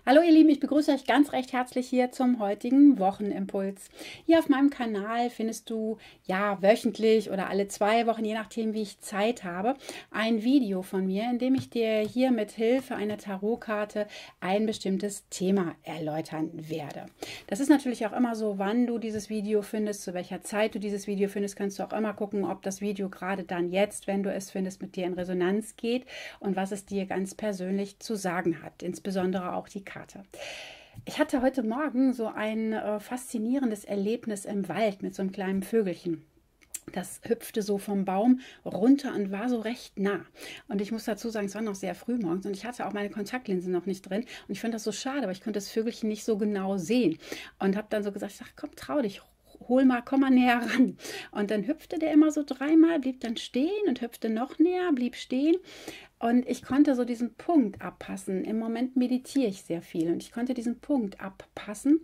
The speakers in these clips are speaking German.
Hallo ihr Lieben, ich begrüße euch ganz recht herzlich hier zum heutigen Wochenimpuls. Hier auf meinem Kanal findest du ja wöchentlich oder alle 2 Wochen, je nachdem wie ich Zeit habe, ein Video von mir, in dem ich dir hier mit Hilfe einer Tarotkarte ein bestimmtes Thema erläutern werde. Das ist natürlich auch immer so, wann du dieses Video findest, zu welcher Zeit du dieses Video findest, kannst du auch immer gucken, ob das Video gerade dann jetzt, wenn du es findest, mit dir in Resonanz geht und was es dir ganz persönlich zu sagen hat, insbesondere auch die Karte. Ich hatte heute Morgen so ein faszinierendes Erlebnis im Wald mit so einem kleinen Vögelchen. Das hüpfte so vom Baum runter und war so recht nah. Und ich muss dazu sagen, es war noch sehr früh morgens und ich hatte auch meine Kontaktlinsen noch nicht drin. Und ich fand das so schade, aber ich konnte das Vögelchen nicht so genau sehen. Und habe dann so gesagt, ach komm, trau dich, komm mal näher ran. Und dann hüpfte der immer so 3-mal, blieb dann stehen und hüpfte noch näher, blieb stehen. Und ich konnte so diesen Punkt abpassen. Im Moment meditiere ich sehr viel und ich konnte diesen Punkt abpassen,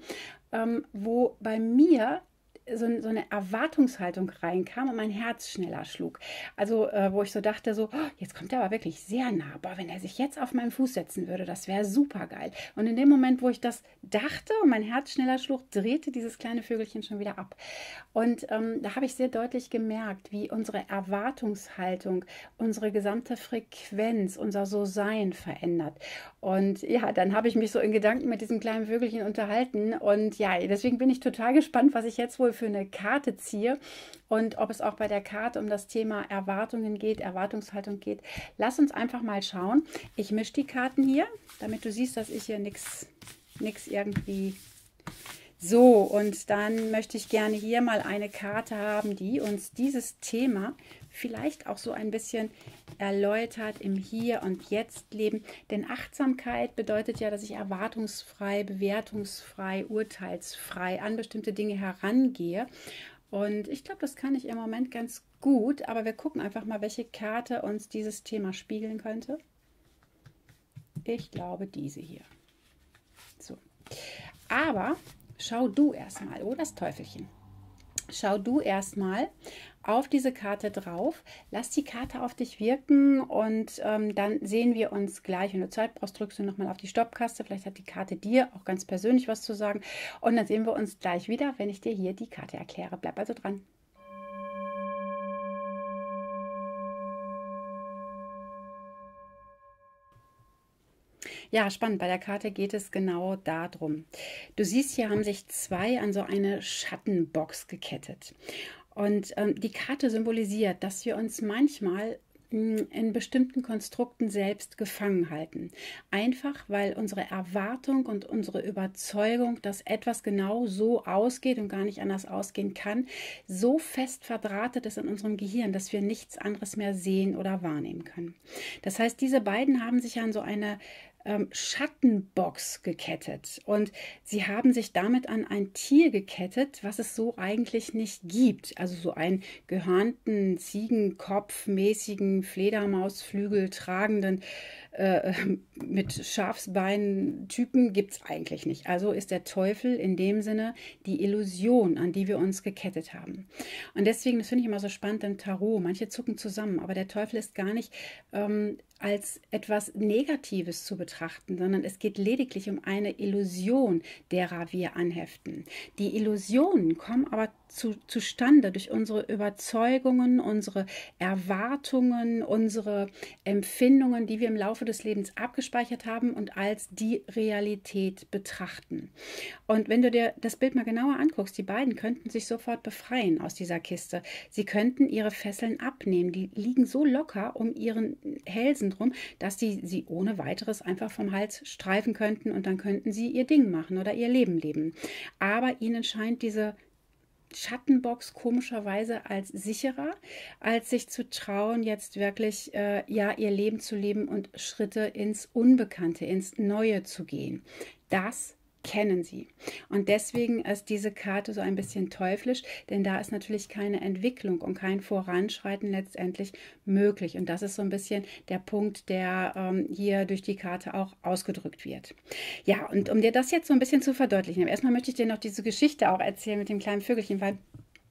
wo bei mir so eine Erwartungshaltung reinkam und mein Herz schneller schlug. Also wo ich so dachte, so, oh, jetzt kommt er aber wirklich sehr nah. Boah, wenn er sich jetzt auf meinen Fuß setzen würde, das wäre super geil. Und in dem Moment, wo ich das dachte und mein Herz schneller schlug, drehte dieses kleine Vögelchen schon wieder ab. Und da habe ich sehr deutlich gemerkt, wie unsere Erwartungshaltung, unsere gesamte Frequenz, unser So-Sein verändert. Und ja, dann habe ich mich so in Gedanken mit diesem kleinen Vögelchen unterhalten. Und ja, deswegen bin ich total gespannt, was ich jetzt wohl für eine Karte ziehe und ob es auch bei der Karte um das Thema Erwartungen geht, Erwartungshaltung geht. Lass uns einfach mal schauen. Ich mische die Karten hier, damit du siehst, dass ich hier nichts irgendwie... So, und dann möchte ich gerne hier mal eine Karte haben, die uns dieses Thema vielleicht auch so ein bisschen erläutert im Hier und Jetzt Leben. Denn Achtsamkeit bedeutet ja, dass ich erwartungsfrei, bewertungsfrei, urteilsfrei an bestimmte Dinge herangehe. Und ich glaube, das kann ich im Moment ganz gut, aber wir gucken einfach mal, welche Karte uns dieses Thema spiegeln könnte. Ich glaube, diese hier. So. Aber schau du erstmal, oh das Teufelchen, schau du erstmal auf diese Karte drauf, lass die Karte auf dich wirken und dann sehen wir uns gleich. Wenn du Zeit brauchst, drückst du nochmal auf die Stopptaste, vielleicht hat die Karte dir auch ganz persönlich was zu sagen und dann sehen wir uns gleich wieder, wenn ich dir hier die Karte erkläre. Bleib also dran. Ja, spannend. Bei der Karte geht es genau darum. Du siehst, hier haben sich 2 an so eine Schattenbox gekettet. Und die Karte symbolisiert, dass wir uns manchmal in bestimmten Konstrukten selbst gefangen halten. Einfach, weil unsere Erwartung und unsere Überzeugung, dass etwas genau so ausgeht und gar nicht anders ausgehen kann, so fest verdrahtet ist in unserem Gehirn, dass wir nichts anderes mehr sehen oder wahrnehmen können. Das heißt, diese beiden haben sich an so eine Schattenbox gekettet und sie haben sich damit an ein Tier gekettet, was es so eigentlich nicht gibt. Also so einen gehörnten, Ziegenkopf-mäßigen, Fledermausflügel tragenden mit Schafsbeinen Typen gibt es eigentlich nicht. Also ist der Teufel in dem Sinne die Illusion, an die wir uns gekettet haben. Und deswegen, das finde ich immer so spannend im Tarot, manche zucken zusammen, aber der Teufel ist gar nicht als etwas Negatives zu betrachten, sondern es geht lediglich um eine Illusion, derer wir anheften. Die Illusionen kommen aber zustande durch unsere Überzeugungen, unsere Erwartungen, unsere Empfindungen, die wir im Laufe des Lebens abgespeichert haben und als die Realität betrachten. Und wenn du dir das Bild mal genauer anguckst, die beiden könnten sich sofort befreien aus dieser Kiste. Sie könnten ihre Fesseln abnehmen. Die liegen so locker um ihren Hälsen drum, dass sie ohne weiteres einfach vom Hals streifen könnten und dann könnten sie ihr Ding machen oder ihr Leben leben. Aber ihnen scheint diese Schattenbox komischerweise als sicherer, als sich zu trauen, jetzt wirklich ja ihr Leben zu leben und Schritte ins Unbekannte, ins Neue zu gehen. Das kennen sie. Und deswegen ist diese Karte so ein bisschen teuflisch, denn da ist natürlich keine Entwicklung und kein Voranschreiten letztendlich möglich. Und das ist so ein bisschen der Punkt, der hier durch die Karte auch ausgedrückt wird. Ja, und um dir das jetzt so ein bisschen zu verdeutlichen, erstmal möchte ich dir noch diese Geschichte auch erzählen mit dem kleinen Vögelchen, weil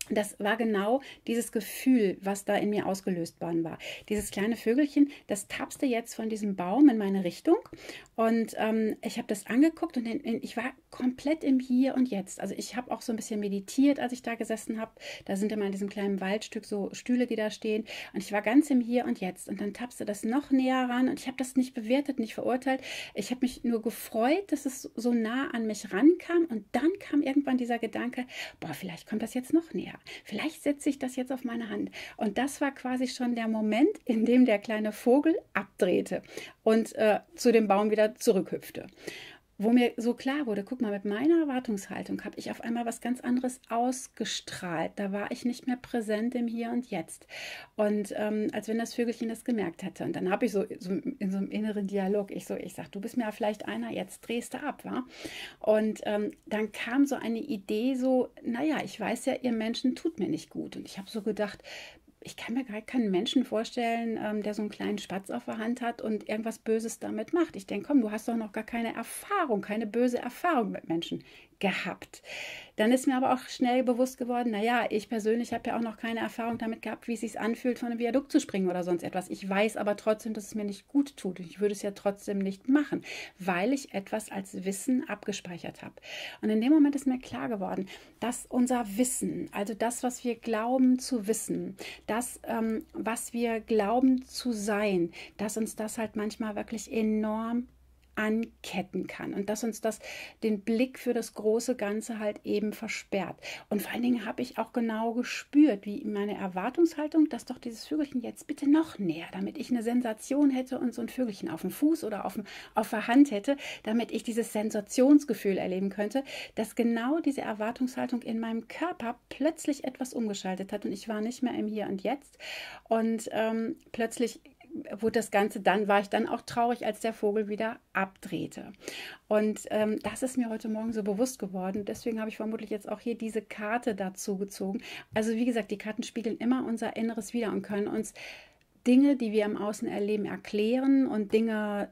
Das war genau dieses Gefühl, was da in mir ausgelöst worden war. Dieses kleine Vögelchen, das tapste jetzt von diesem Baum in meine Richtung und ich habe das angeguckt und ich war komplett im Hier und Jetzt. Also ich habe auch so ein bisschen meditiert, als ich da gesessen habe. Da sind immer in diesem kleinen Waldstück so Stühle, die da stehen und ich war ganz im Hier und Jetzt und dann tapste das noch näher ran und ich habe das nicht bewertet, nicht verurteilt. Ich habe mich nur gefreut, dass es so nah an mich rankam und dann kam irgendwann dieser Gedanke, boah, vielleicht kommt das jetzt noch näher. Vielleicht setze ich das jetzt auf meine Hand. Und das war quasi schon der Moment, in dem der kleine Vogel abdrehte und zu dem Baum wieder zurückhüpfte. Wo mir so klar wurde, guck mal, mit meiner Erwartungshaltung habe ich auf einmal was ganz anderes ausgestrahlt. Da war ich nicht mehr präsent im Hier und Jetzt. Und als wenn das Vögelchen das gemerkt hätte. Und dann habe ich so in so einem inneren Dialog, ich sage, du bist mir ja vielleicht einer, jetzt drehst du ab, wa? Und dann kam so eine Idee so, naja, ich weiß ja, ihr Menschen tut mir nicht gut. Und ich habe so gedacht, ich kann mir gar keinen Menschen vorstellen, der so einen kleinen Spatz auf der Hand hat und irgendwas Böses damit macht. Ich denke, komm, du hast doch noch gar keine Erfahrung, keine böse Erfahrung mit Menschen gehabt. Dann ist mir aber auch schnell bewusst geworden, naja, ich persönlich habe ja auch noch keine Erfahrung damit gehabt, wie es sich anfühlt, von einem Viadukt zu springen oder sonst etwas. Ich weiß aber trotzdem, dass es mir nicht gut tut. Ich würde es ja trotzdem nicht machen, weil ich etwas als Wissen abgespeichert habe. Und in dem Moment ist mir klar geworden, dass unser Wissen, also das, was wir glauben zu wissen, das, was wir glauben zu sein, dass uns das halt manchmal wirklich enorm anketten kann und dass uns das den Blick für das große Ganze halt eben versperrt. Und vor allen Dingen habe ich auch genau gespürt, wie meine Erwartungshaltung, dass doch dieses Vögelchen jetzt bitte noch näher, damit ich eine Sensation hätte und so ein Vögelchen auf dem Fuß oder auf der Hand hätte, damit ich dieses Sensationsgefühl erleben könnte, dass genau diese Erwartungshaltung in meinem Körper plötzlich etwas umgeschaltet hat und ich war nicht mehr im Hier und Jetzt und plötzlich wurde das Ganze, dann war ich dann auch traurig, als der Vogel wieder abdrehte. Und das ist mir heute Morgen so bewusst geworden. Deswegen habe ich vermutlich jetzt auch hier diese Karte dazu gezogen. Also wie gesagt, die Karten spiegeln immer unser Inneres wider und können uns Dinge, die wir im Außen erleben, erklären und Dinge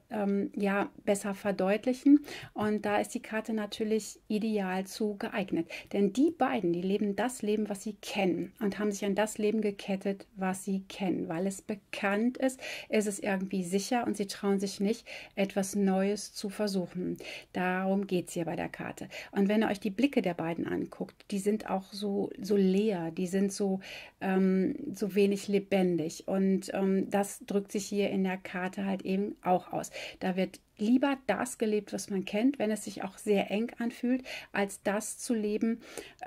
besser verdeutlichen. Und da ist die Karte natürlich ideal zu geeignet. Denn die beiden, die leben das Leben, was sie kennen und haben sich an das Leben gekettet, was sie kennen. Weil es bekannt ist, ist es irgendwie sicher und sie trauen sich nicht, etwas Neues zu versuchen. Darum geht es hier bei der Karte. Und wenn ihr euch die Blicke der beiden anguckt, die sind auch so leer, die sind so wenig lebendig. Und das drückt sich hier in der Karte halt eben auch aus. Da wird lieber das gelebt, was man kennt, wenn es sich auch sehr eng anfühlt, als das zu leben,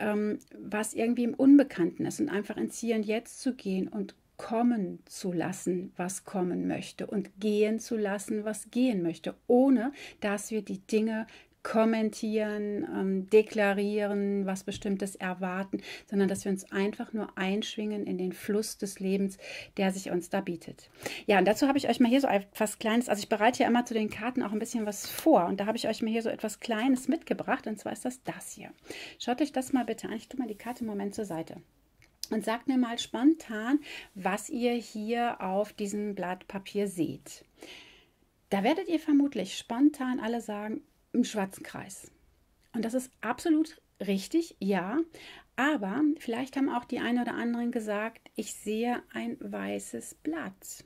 was irgendwie im Unbekannten ist und einfach ins Hier und Jetzt zu gehen und kommen zu lassen, was kommen möchte und gehen zu lassen, was gehen möchte, ohne dass wir die Dinge kommentieren, deklarieren, was Bestimmtes erwarten, sondern dass wir uns einfach nur einschwingen in den Fluss des Lebens, der sich uns da bietet. Ja, und dazu habe ich euch mal hier so etwas Kleines, also ich bereite ja immer zu den Karten auch ein bisschen was vor und da habe ich euch mal hier so etwas Kleines mitgebracht und zwar ist das hier. Schaut euch das mal bitte an, ich tue mal die Karte im Moment zur Seite. Und sagt mir mal spontan, was ihr hier auf diesem Blatt Papier seht. Da werdet ihr vermutlich spontan alle sagen, im schwarzen Kreis. Und das ist absolut richtig, ja. Aber vielleicht haben auch die einen oder anderen gesagt, ich sehe ein weißes Blatt.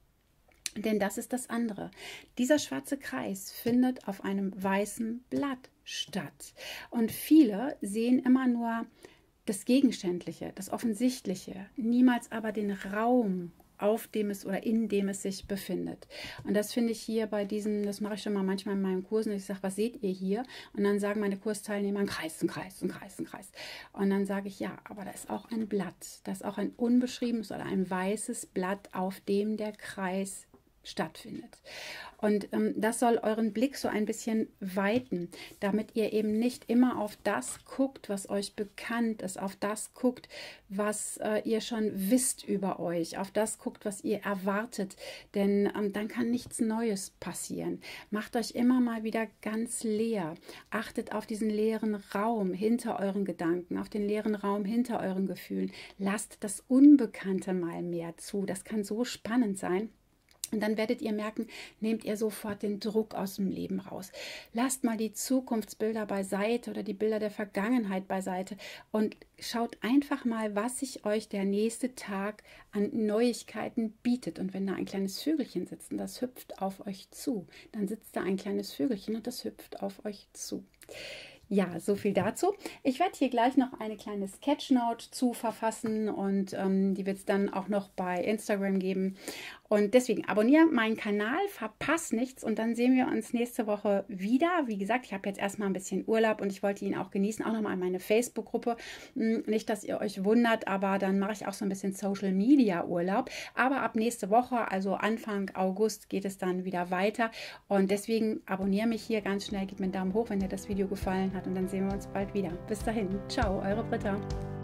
Denn das ist das andere. Dieser schwarze Kreis findet auf einem weißen Blatt statt. Und viele sehen immer nur das Gegenständliche, das Offensichtliche, niemals aber den Raum, auf dem es oder in dem es sich befindet. Und das finde ich hier bei diesem, das mache ich schon mal manchmal in meinen Kursen, ich sage, was seht ihr hier? Und dann sagen meine Kursteilnehmer, ein Kreis, ein Kreis, ein Kreis, ein Kreis. Und dann sage ich, ja, aber da ist auch ein Blatt, da ist auch ein unbeschriebenes oder ein weißes Blatt, auf dem der Kreis stattfindet. Und das soll euren Blick so ein bisschen weiten, damit ihr eben nicht immer auf das guckt, was euch bekannt ist, auf das guckt, was ihr schon wisst über euch, auf das guckt, was ihr erwartet, denn dann kann nichts Neues passieren. Macht euch immer mal wieder ganz leer. Achtet auf diesen leeren Raum hinter euren Gedanken, auf den leeren Raum hinter euren Gefühlen. Lasst das Unbekannte mal mehr zu. Das kann so spannend sein. Und dann werdet ihr merken, nehmt ihr sofort den Druck aus dem Leben raus. Lasst mal die Zukunftsbilder beiseite oder die Bilder der Vergangenheit beiseite und schaut einfach mal, was sich euch der nächste Tag an Neuigkeiten bietet. Und wenn da ein kleines Vögelchen sitzt und das hüpft auf euch zu, dann sitzt da ein kleines Vögelchen und das hüpft auf euch zu. Ja, so viel dazu. Ich werde hier gleich noch eine kleine Sketchnote zu verfassen und die wird es dann auch noch bei Instagram geben. Und deswegen abonniere meinen Kanal, verpasst nichts und dann sehen wir uns nächste Woche wieder. Wie gesagt, ich habe jetzt erstmal ein bisschen Urlaub und ich wollte ihn auch genießen, auch nochmal meine Facebook-Gruppe. Nicht, dass ihr euch wundert, aber dann mache ich auch so ein bisschen Social-Media-Urlaub. Aber ab nächste Woche, also Anfang August, geht es dann wieder weiter. Und deswegen abonniere mich hier ganz schnell, gebt mir einen Daumen hoch, wenn dir das Video gefallen hat und dann sehen wir uns bald wieder. Bis dahin, ciao, eure Britta.